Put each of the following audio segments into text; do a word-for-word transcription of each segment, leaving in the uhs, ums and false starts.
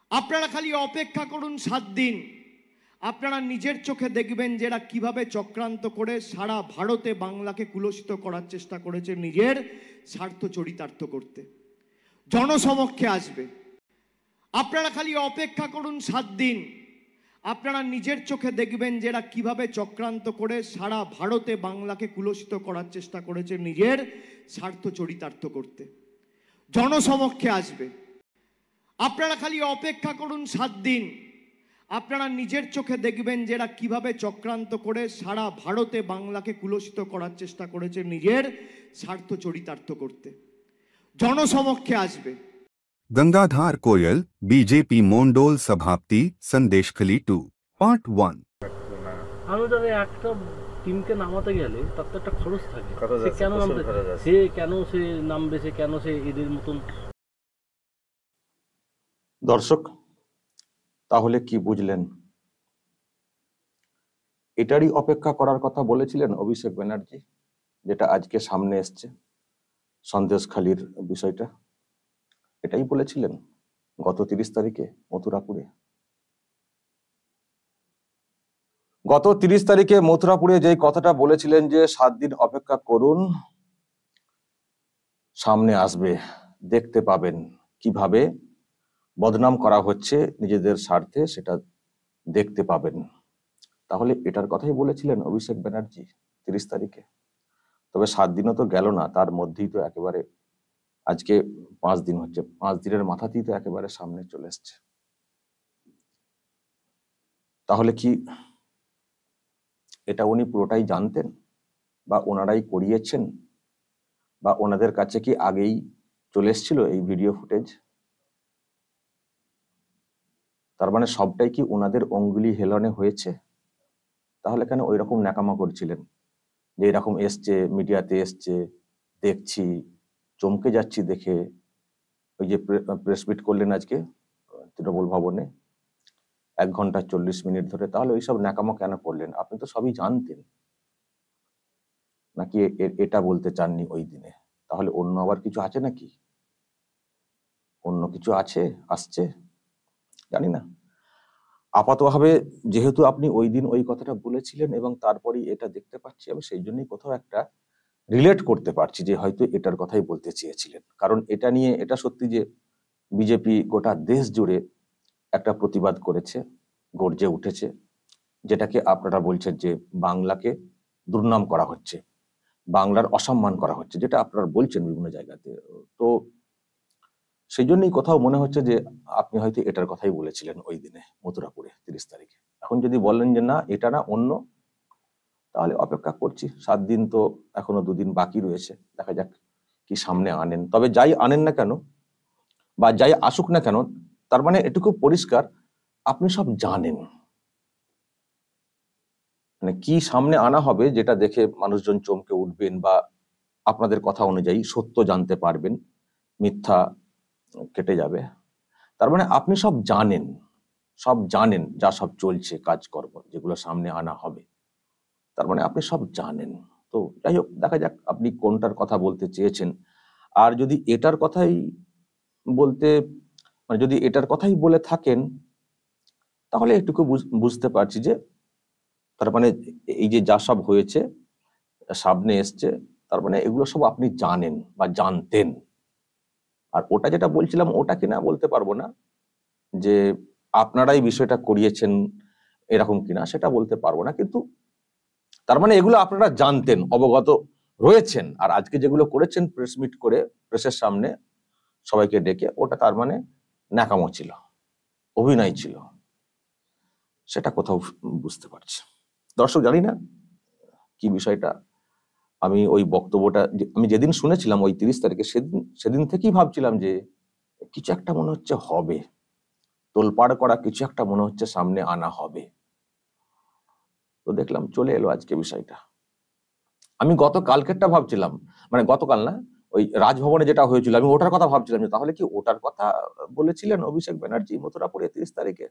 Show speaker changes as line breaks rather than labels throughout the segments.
আপনারা খালি অপেক্ষা করুন সাত দিন, আপনারা নিজের চোখে দেখবেন যে এরা কিভাবে চক্রান্ত করে সারা ভারতে বাংলাকে কুলসিত করার চেষ্টা করেছে নিজের স্বার্থ চরিতার্থ করতে। জনসমক্ষে আসবে। আপনারা খালি অপেক্ষা করুন সাত দিন, আপনারা নিজের চোখে দেখবেন যে এরা কিভাবে চক্রান্ত করে সারা ভারতে বাংলাকে কুলসিত করার চেষ্টা করেছে নিজের স্বার্থ চরিতার্থ করতে। জনসমক্ষে আসবে। আপনারা খালি অপেক্ষা করুন সাত দিন, আপনারা নিজের চোখে দেখবেন যে এরা কিভাবে চক্রান্ত করে সারা ভারতে বাংলাকে কুলসিত করার চেষ্টা করেছে নিজের স্বার্থ চরিতার্থ করতে। জনসমক্ষে আসবে।
गंगाधार कोयल बीजेपी मोंडोल सभापति संदेशखली टू पार्ट वन।
अनुदाने একটা টিমকে নামাতে গেলে তার তো একটা খরচ থাকে, সে কেন নামবে, সে কেন সে নামবে, সে কেন সে এদের মতন।
দর্শক তাহলে কি বুঝলেন? এটারই অপেক্ষা করার কথা বলেছিলেন অভিষেক ব্যানার্জি, যেটা আজকে সামনে এসছে সন্দেশখালীর বিষয়টা। এটাই বলেছিলেন গত তিরিশ তারিখে মথুরাপুরে। গত তিরিশ তারিখে মথুরাপুরে যে কথাটা বলেছিলেন যে সাত দিন অপেক্ষা করুন, সামনে আসবে, দেখতে পাবেন কিভাবে বদনাম করা হচ্ছে নিজেদের স্বার্থে, সেটা দেখতে পাবেন। তাহলে এটার কথাই বলেছিলেন অভিষেক ব্যানার্জি তিরিশ তারিখে। তবে সাত দিনও তো গেল না, তার মধ্যেই তো একেবারে আজকে পাঁচ দিন হচ্ছে, পাঁচ দিনের মাথাতেই তো একেবারে সামনে চলে এসছে। তাহলে কি এটা উনি পুরোটাই জানতেন, বা ওনারাই করিয়েছেন, বা ওনাদের কাছে কি আগেই চলে এসেছিল এই ভিডিও ফুটেজ? তার মানে সবটাই কি ওনাদের অঙ্গুলি হেলনে হয়েছে? তাহলে কেন ওই রকম ন্যাকামা করছিলেন যে এরকম এসছে, মিডিয়াতে এসছে, দেখছি, চমকে যাচ্ছি দেখে। ওই যে প্রেস মিট করলেন আজকে তৃণমূল ভবনে এক ঘন্টা চল্লিশ মিনিট ধরে, তাহলে ওইসব ন্যাকামা কেন করলেন? আপনি তো সবই জানতেন। নাকি এটা বলতে চাননি ওই দিনে? তাহলে অন্য আবার কিছু আছে নাকি? অন্য কিছু আছে, আসছে, জানি না। আপাতভাবে যেহেতু আপনি ওই দিন ওই কথাটা বলেছিলেন এবং তারপরেই এটা দেখতে পাচ্ছি, আমি সেই জন্যই কোথাও একটা রিলেট করতে পারছি যে হয়তো এটার কথাই বলতে চেয়েছিলেন। কারণ এটা নিয়ে, এটা সত্যি যে বিজেপি গোটা দেশ জুড়ে একটা প্রতিবাদ করেছে, গর্জে উঠেছে, যেটাকে আপনারা বলছেন যে বাংলাকে দুর্নাম করা হচ্ছে, বাংলার অসম্মান করা হচ্ছে, যেটা আপনারা বলছেন বিভিন্ন জায়গাতে। তো সেই জন্যই কোথাও মনে হচ্ছে যে আপনি হয়তো এটার কথাই বলেছিলেন ওই দিনে মথুরাপুরে তিরিশ তারিখে। এখন যদি বলেন যে না, এটা না, অন্য, তাহলে অপেক্ষা করছি। সাত দিন তো এখনো দুদিন বাকি রয়েছে, দেখা যাক কি সামনে আনেন। তবে যাই আনেন না কেন, বা যাই আসুক না কেন, তার মানে এটুকু পরিষ্কার আপনি সব জানেন। মানে কি সামনে আনা হবে, যেটা দেখে মানুষজন চমকে উঠবেন, বা আপনাদের কথা অনুযায়ী সত্য জানতে পারবেন, মিথ্যা কেটে যাবে। তার মানে আপনি সব জানেন, সব জানেন যা সব চলছে কাজকর্ম, যেগুলো সামনে আনা হবে, তার মানে আপনি সব জানেন। তো যাই হোক, দেখা যাক আপনি কোনটার কথা বলতে চেয়েছেন। আর যদি এটার কথাই বলতে, মানে যদি এটার কথাই বলে থাকেন, তাহলে একটুকু বুঝতে পারছি যে তার মানে এই যে যা সব হয়েছে, সামনে এসছে, তার মানে এগুলো সব আপনি জানেন বা জানতেন। আর ওটা যেটা বলছিলাম, ওটা কিনা বলতে পারবো না যে আপনারাই বিষয়টা করিয়েছেন এরকম কিনা, সেটা বলতে পারবো না। কিন্তু তার মানে এগুলো আপনারা জানতেন, অবগত রয়েছেন। আর আজকে যেগুলো করেছেন প্রেস মিট করে, প্রেসের সামনে সবাইকে ডেকে, ওটা তার মানে ন্যাকামো ছিল, অভিনয় ছিল, সেটা কোথাও বুঝতে পারছি। দর্শক, জানি না কি বিষয়টা। আমি ওই বক্তব্যটা আমি যেদিন শুনেছিলাম ওই তিরিশ তারিখে, সেদিন সেদিন থেকেই ভাবছিলাম যে কিছু একটা মনে হচ্ছে হবে, তোলপাড় করা কিছু একটা মনে হচ্ছে সামনে আনা হবে। তো দেখলাম চলে এলো আজকে বিষয়টা। আমি গত কালকেরটা ভাবছিলাম, মানে গতকাল না, ওই রাজভবনে যেটা হয়েছিল, আমি ওটার কথা ভাবছিলাম যে তাহলে কি ওটার কথা বলেছিলেন অভিষেক ব্যানার্জি মথুরাপুরে তিরিশ তারিখে?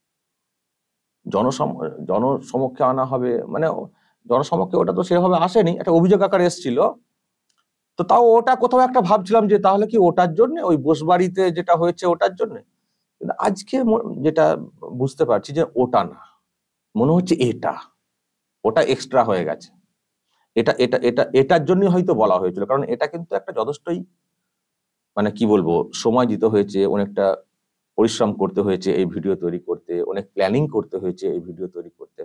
জনসম জনসমক্ষে আনা হবে, মানে জনসমক্ষে ওটা তো সেভাবে আসেনি, একটা অভিযোগ আকারে এসেছিল। তো তাও ওটা কোথাও একটা ভাবছিলাম যে তাহলে কি ওটার জন্য, ওই বসবাড়িতে যেটা হয়েছে ওটার জন্য। কিন্তু আজকে যেটা বুঝতে পারছি যে ওটা না, মনে হচ্ছে এটা ওটা এক্সট্রা হয়ে গেছে, এটা এটা এটা এটার জন্য হয়তো বলা হয়েছিল। কারণ এটা কিন্তু একটা যথেষ্টই মানে কি বলবো সময় দিতে হয়েছে, অনেকটা পরিশ্রম করতে হয়েছে এই ভিডিও তৈরি করতে, অনেক প্ল্যানিং করতে হয়েছে এই ভিডিও তৈরি করতে।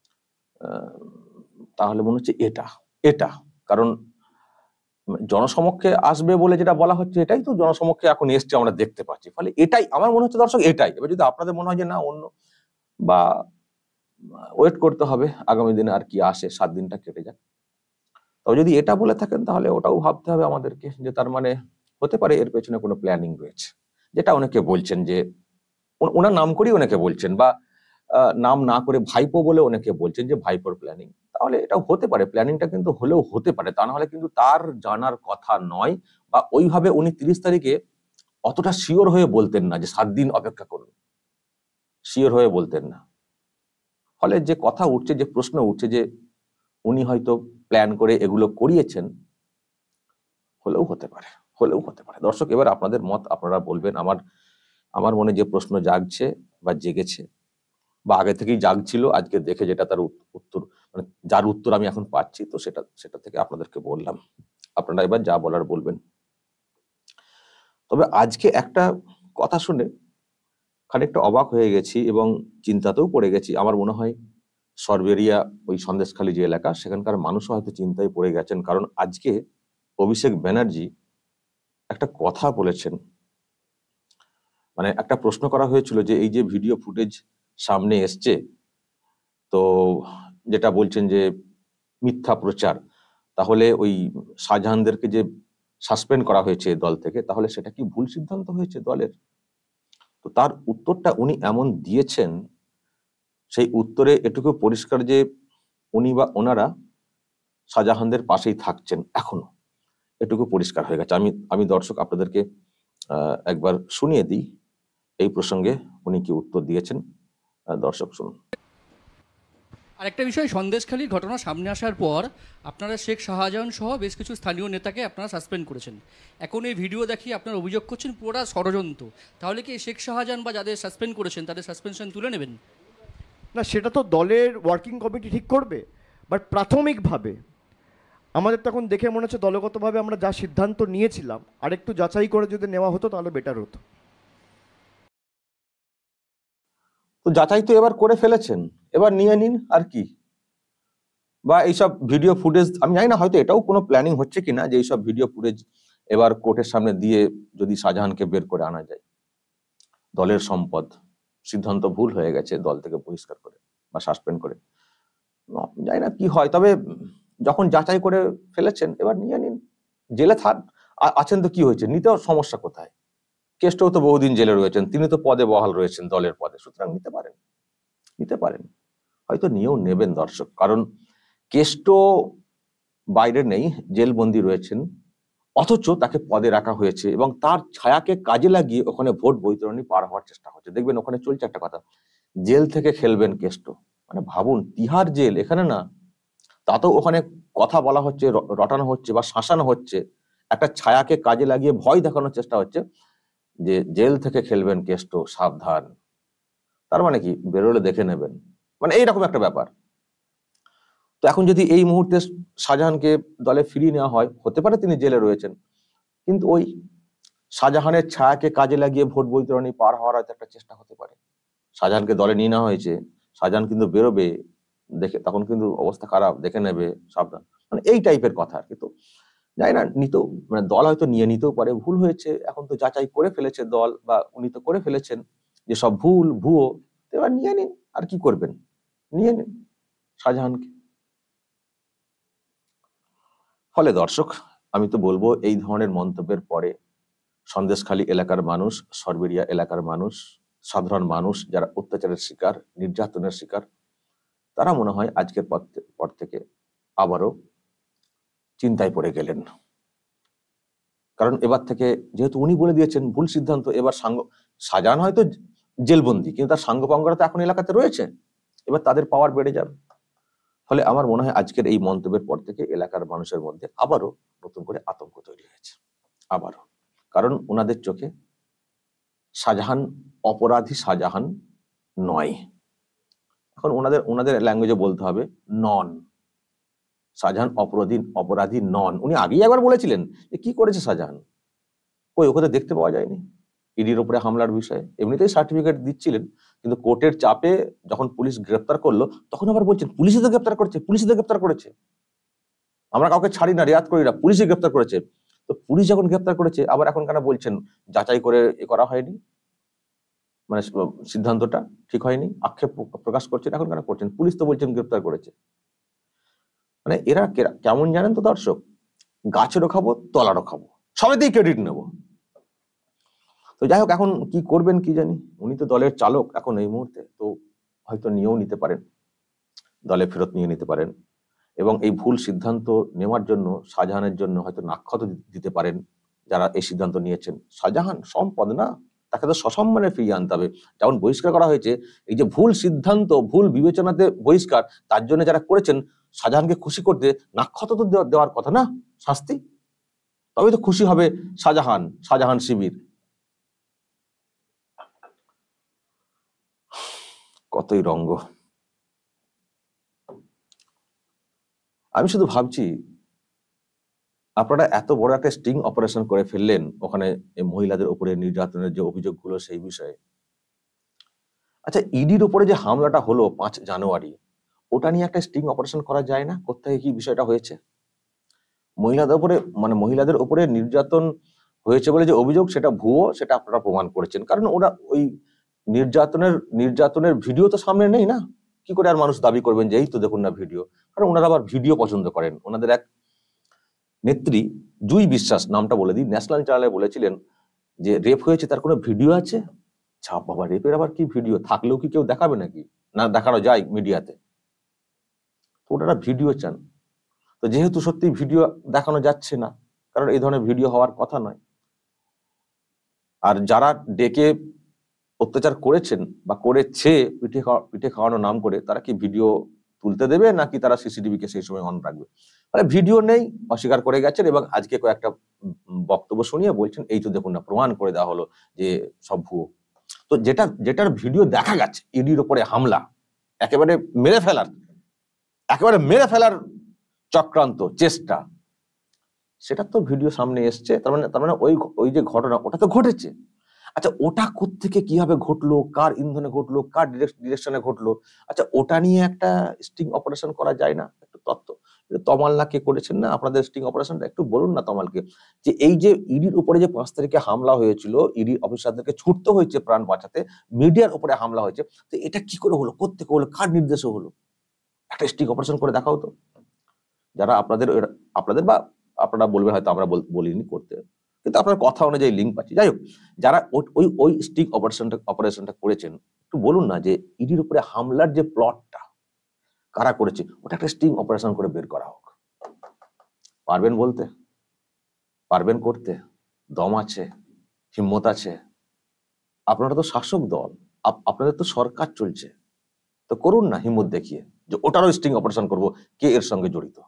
তাহলে মনে হচ্ছে এটা এটা কারণ জনসমক্ষে আসবে বলে যেটা বলা হচ্ছে এটাই তো জনসমক্ষে এখন এসছে, আমরা দেখতে পাচ্ছি। ফলে এটাই আমার মনে হচ্ছে দর্শক এটাই। এবার যদি আপনাদের মনে হয় যে না অন্য, বা ওয়েট করতে হবে আগামী দিনে আর কি আসে, সাত দিনটা কেটে যায়। তবে যদি এটা বলে থাকেন তাহলে ওটাও ভাবতে হবে আমাদেরকে যে তার মানে হতে পারে এর পেছনে কোনো প্ল্যানিং রয়েছে, যেটা অনেকে বলছেন যে ওনার নাম করেই অনেকে বলছেন, বা নাম না করে ভাইপো বলে অনেকে বলছেন যে ভাইপোর প্ল্যানিং। তাহলে এটাও হতে পারে, প্ল্যানিংটা কিন্তু হলেও হতে পারে, তা নাহলে কিন্তু তার জানার কথা নয়, বা ওইভাবে উনি তিরিশ তারিখে অতটা শিওর হয়ে বলতেন না যে সাত দিন অপেক্ষা করুন, শিওর হয়ে বলতেন না। ফলে যে কথা উঠছে, যে প্রশ্ন উঠছে যে উনি হয়তো প্ল্যান করে এগুলো করিয়েছেন, হলেও হতে পারে, হলেও হতে পারে। দর্শক এবার আপনাদের মত আপনারা বলবেন। আমার আমার মনে যে প্রশ্ন জাগছে বা জেগেছে, বা আগে থেকেই জাগছিল, আজকে দেখে যেটা তার উত্তর, মানে যার উত্তর আমি এখন পাচ্ছি, তো সেটা সেটা থেকে আপনাদেরকে বললাম। আপনারা এবার যা বলার বলবেন। তবে আজকে একটা কথা শুনে খানিকটা অবাক হয়ে গেছি এবং চিন্তাতেও পড়ে গেছি। আমার মনে হয় সরবেরিয়া, ওই সন্দেশখালী যে এলাকা, সেখানকার মানুষও হয়তো চিন্তায় পড়ে গেছেন। কারণ আজকে অভিষেক ব্যানার্জি একটা কথা বলেছেন, মানে একটা প্রশ্ন করা হয়েছিল যে এই যে ভিডিও ফুটেজ সামনে এসছে, তো যেটা বলছেন যে মিথ্যা প্রচার, তাহলে ওই শাহজাহানদেরকে যে সাসপেন্ড করা হয়েছে দল থেকে, তাহলে সেটা কি ভুল সিদ্ধান্ত হয়েছে দলের? তো তার উত্তরটা উনি এমন দিয়েছেন, সেই উত্তরে এটুকু পরিষ্কার যে উনি বা ওনারা শাহজাহানদের পাশেই থাকছেন এখনো, এটুকু পরিষ্কার হয়ে গেছে। আমি আমি দর্শক আপনাদেরকে আহ একবার শুনিয়ে দিই এই প্রসঙ্গে উনি কি উত্তর দিয়েছেন। দর্শক শুনুন।
আরেকটা বিষয়, সন্দেশখালীর ঘটনা সামনে আসার পর আপনারা শেখ শাহজাহান সহ বেশ কিছু স্থানীয় নেতাকে আপনারা সাসপেন্ড করেছেন। এখন এই ভিডিও দেখিয়ে আপনারা অভিযোগ করছেন পুরোটা ষড়যন্ত্র। তাহলে কি শেখ শাহজাহান বা যাদের সাসপেন্ড করেছেন তাদের সাসপেনশন তুলে নেবেন?
না, সেটা তো দলের ওয়ার্কিং কমিটি ঠিক করবে। বাট প্রাথমিকভাবে আমাদের তখন দেখে মনে হচ্ছে দলগতভাবে আমরা যা সিদ্ধান্ত নিয়েছিলাম আরেকটু যাচাই করে যদি নেওয়া হতো তাহলে বেটার হতো।
তো যাচাই তো এবার করে ফেলেছেন, এবার নিয়ে নিন আর কি। বা এইসব ভিডিও ফুটেজ, আমি জানি না হয়তো এটাও কোনো প্ল্যানিং হচ্ছে কিনা, যে এইসব ভিডিও ফুটেজ এবার কোর্টের সামনে দিয়ে যদি শাহজাহানকে বের করে আনা যায়। দলের সম্পদ, সিদ্ধান্ত ভুল হয়ে গেছে দল থেকে বহিষ্কার করে বা সাসপেন্ড করে, জানি না কি হয়। তবে যখন যাচাই করে ফেলেছেন এবার নিয়ে নিন। জেলে থাক আছেন তো কি হয়েছে, নিতেও সমস্যা কোথায়? কেষ্টও তো বহুদিন জেলে রয়েছেন, তিনি তো পদে বহাল রয়েছেন দলের পদে, সুতরাং নিতে পারেন, নিতে পারেন, হয়তো নিয়েও নেবেন দর্শক। কারণ কেষ্ট বাইরে নেই, জেলবন্দি রয়েছেন, অথচ তাকে পদে রাখা হয়েছে এবং তার ছায়াকে কাজে লাগিয়ে ওখানে ভোট বৈতরণী পার হওয়ার চেষ্টা হচ্ছে। দেখবেন ওখানে চলছে একটা কথা, জেল থেকে খেলবেন কেষ্ট। মানে ভাবুন, তিহার জেল, এখানে না, তাতেও ওখানে কথা বলা হচ্ছে, রটানো হচ্ছে বা শাসানো হচ্ছে, একটা ছায়াকে কাজে লাগিয়ে ভয় দেখানোর চেষ্টা হচ্ছে যে জেল থেকে খেলবেন কেষ্ট, সাবধান। তার মানে কি, বেরোলে দেখে নেবেন, মানে এইরকম একটা ব্যাপার। তো এখন যদি এই মুহূর্তে শাহজাহানকে দলে ফিরিয়ে নেওয়া হয়, হতে পারে তিনি জেলে রয়েছেন, কিন্তু ওই শাহজাহানের ছায়াকে কাজে লাগিয়ে ভোট বৈতরণী পার হওয়ার হয়তো একটা চেষ্টা হতে পারে। শাহজাহানকে দলে নিয়ে নেওয়া হয়েছে, শাহজাহান কিন্তু বেরোবে, দেখে তখন কিন্তু অবস্থা খারাপ, দেখে নেবে, সাবধান, মানে এই টাইপের কথা আর কি। তো জানি না, নিতেও মানে দল হয়তো নিয়ে নিতেও পারে, ভুল হয়েছে এখন তো যাচাই করে ফেলেছে দল, বা উনি তো করে ফেলেছেন যে সব ভুল ভুয়ো, এবার নিয়ে নিন, আর কি করবেন, নিয়ে নিন শাহজাহানকে। ফলে দর্শক আমি তো বলবো, এই ধরনের মন্তব্যের পরে সন্দেশখালী এলাকার মানুষ, সরবেরিয়া এলাকার মানুষ, সাধারণ মানুষ যারা অত্যাচারের শিকার, নির্যাতনের শিকার, তারা মনে হয় আজকের পর থেকে আবারও চিন্তায় পড়ে গেলেন। কারণ এবার থেকে যেহেতু উনি বলে দিয়েছেন ভুল সিদ্ধান্ত, এবার সাঙ্গ শাহজাহান হয়তো জেলবন্দি, কিন্তু তার সাঙ্গপাঙ্গরা তো এখন এলাকাতে রয়েছে, এবার তাদের পাওয়ার বেড়ে যাবে। ফলে আমার মনে হয় আজকের এই মন্তব্যের পর থেকে এলাকার মানুষের মধ্যে আবারও নতুন করে আতঙ্ক তৈরি হয়েছে, আবারও। কারণ ওনাদের চোখে শাহজাহান অপরাধী শাহজাহান নয়। এখন ওনাদের ওনাদের ল্যাঙ্গুয়েজে বলতে হবে নন। শাহজাহান অপরাধী অপরাধী নন। উনি আগেই একবার বলেছিলেন যে কি করেছে শাহজাহান, ওই ওখানে দেখতে পাওয়া যায়নি ইডির উপরে হামলার বিষয়ে। এমনিতেই সার্টিফিকেট দিচ্ছিলেন, কিন্তু কোর্টের চাপে যখন পুলিশ গ্রেপ্তার করলো তখন আবার বলছেন পুলিশে তো গ্রেপ্তার করেছে, পুলিশে তো গ্রেপ্তার করেছে, আমরা কাউকে ছাড়ি না, রেয়াত করি না, পুলিশে গ্রেপ্তার করেছে। তো পুলিশ যখন গ্রেপ্তার করেছে আবার এখন কেন বলছেন যাচাই করে এ করা হয়নি, মানে সিদ্ধান্তটা ঠিক হয়নি, আক্ষেপ প্রকাশ করছেন, এখন কেন করছেন? পুলিশ তো বলছেন গ্রেপ্তার করেছে। মানে এরা কেমন জানেন তো দর্শক, গাছেরও খাবো তলারও খাবো, সবেতেই ক্রেডিট নেব। তো যাই হোক, এখন কি করবেন কি জানি। উনি তো দলের চালক এখন এই মুহূর্তে, তো হয়তো নিয়েও নিতে পারেন, দলে ফেরত নিয়ে নিতে পারেন, এবং এই ভুল সিদ্ধান্ত নেওয়ার জন্য শাহজাহানের জন্য হয়তো নাক্ষত দিতে পারেন যারা এই সিদ্ধান্ত নিয়েছেন। শাহজাহান সম্পদ না, তাকে তো সসম্মানে ফিরিয়ে আনতে হবে। যেমন বহিষ্কার করা হয়েছে, এই যে ভুল সিদ্ধান্ত, ভুল বিবেচনাতে বহিষ্কার, তার জন্য যারা করেছেন শাহজাহানকে খুশি করতে নাক্ষত তো দেওয়ার কথা না, শাস্তি, তবে তো খুশি হবে শাহজাহান, শাহজাহান শিবির। কতই রঙ্গ। আমি শুধু ভাবছি আপনারা এত বড় একটা স্টিং অপারেশন করে ফেললেন ওখানে মহিলাদের উপরে নির্যাতনের যে অভিযোগগুলো সেই বিষয়ে। আচ্ছা, ইডির উপরে যে হামলাটা হলো পাঁচ জানুয়ারি, ওটা নিয়ে একটা স্টিং অপারেশন করা যায় না? কোথায় কি বিষয়টা হয়েছে? মহিলাদের উপরে, মানে মহিলাদের উপরে নির্যাতন হয়েছে বলে যে অভিযোগ, সেটা ভুয়ো, সেটা আপনারা প্রমাণ করেছেন। কারণ ওরা ওই নির্যাতনের নির্যাতনের ভিডিও তো সামনে নেই না, কি করে আর মানুষ দাবি করবেন যে এই তো দেখুন না ভিডিও? কারণ ওনারা আবার ভিডিও পছন্দ করেন। ওনাদের এক নেত্রী জুই বিশ্বাস, নামটা বলে দিই, ন্যাশনাল চ্যানেলে বলেছিলেন যে রেপ হয়েছে, তার কোনো ভিডিও আছে? ছাপ বাবা, রেপের আবার কি ভিডিও? থাকলেও কি কেউ দেখাবে নাকি? না দেখানো যায় মিডিয়াতে? তো ওনারা ভিডিও চান। তো যেহেতু সত্যি ভিডিও দেখানো যাচ্ছে না, কারণ এই ধরনের ভিডিও হওয়ার কথা নয়, আর যারা ডেকে অত্যাচার করেছেন বা করেছে পিঠে খাওয়া পিঠে খাওয়ানোর নাম করে, তারা কি ভিডিও তুলতে দেবে নাকি তারা সিসিটিভি কে সেই সময় অন রাখবে? মানে ভিডিও নেই, অস্বীকার করে গেছেন, এবং আজকে কয়েকটা বক্তব্য শুনিয়ে বলছেন এই তো দেখুন না, প্রমাণ করে দেওয়া হলো যে সব ভুয়ো। তো যেটা যেটার ভিডিও দেখা গেছে, ইডির উপরে হামলা, একেবারে মেরে ফেলার একেবারে মেরে ফেলার চক্রান্ত চেষ্টা, সেটা তো ভিডিও সামনে এসছে। তার মানে তার মানে ওই ওই যে ঘটনা, ওটা তো ঘটেছে। আচ্ছা, ওটা কোত্থেকে কিভাবে ঘটলো, কার ইন্ধনে ঘটলো, কার ডিরেকশনে ঘটলো, আচ্ছা ওটা নিয়ে একটা স্টিং অপারেশন করা যায় না? একটু তত্ত্ব তমাল না কে করেছেন না আপনাদের স্টিং অপারেশনটা, একটু বলুন না তমালকে, যে এই যে ইডির উপরে যে পাঁচ তারিখে হামলা হয়েছিল, ইডি অফিসারদেরকে ছুটতে হয়েছে প্রাণ বাঁচাতে, মিডিয়ার উপরে হামলা হয়েছে, তো এটা কি করে হলো, কোত্থেকে হলো, কার নির্দেশে হলো? একটা স্টিং অপারেশন করে দেখাও তো। যারা আপনাদের আপনাদের বা আপনারা বলবেন হয়তো আমরা বলিনি করতে, কিন্তু আপনার কথা অনুযায়ী লিঙ্ক পাচ্ছি। যাই হোক, যারা ওই ওই স্টিং অপারেশনটা অপারেশনটা করেছেন, একটু বলুন না যে ইডির উপরে হামলার যে প্লটটা কারা করেছে, ওটা একটা স্টিং অপারেশন করে বের করা হোক। পারবেন বলতে? পারবেন করতে? দম আছে? হিম্মত আছে? আপনারা তো শাসক দল, আপনাদের তো সরকার চলছে, তো করুন না হিম্মত দেখিয়ে যে ওটারও স্টিং অপারেশন করব, কে এর সঙ্গে জড়িত।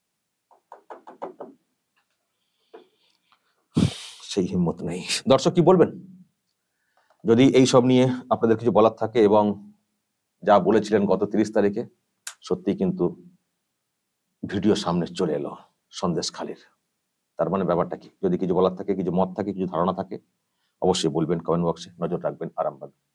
সেই হিম্মত নেই। দর্শক কি বলবেন? যদি এই সব নিয়ে আপনাদের কিছু বলার থাকে, এবং যা বলেছিলেন গত তিরিশ তারিখে, সত্যি কিন্তু ভিডিও সামনে চলে এলো সন্দেশখালির, তার মানে ব্যাপারটা কি? যদি কিছু বলার থাকে, কিছু মত থাকে, কিছু ধারণা থাকে, অবশ্যই বলবেন কমেন্ট বক্সে। নজর রাখবেন আরামবাগ।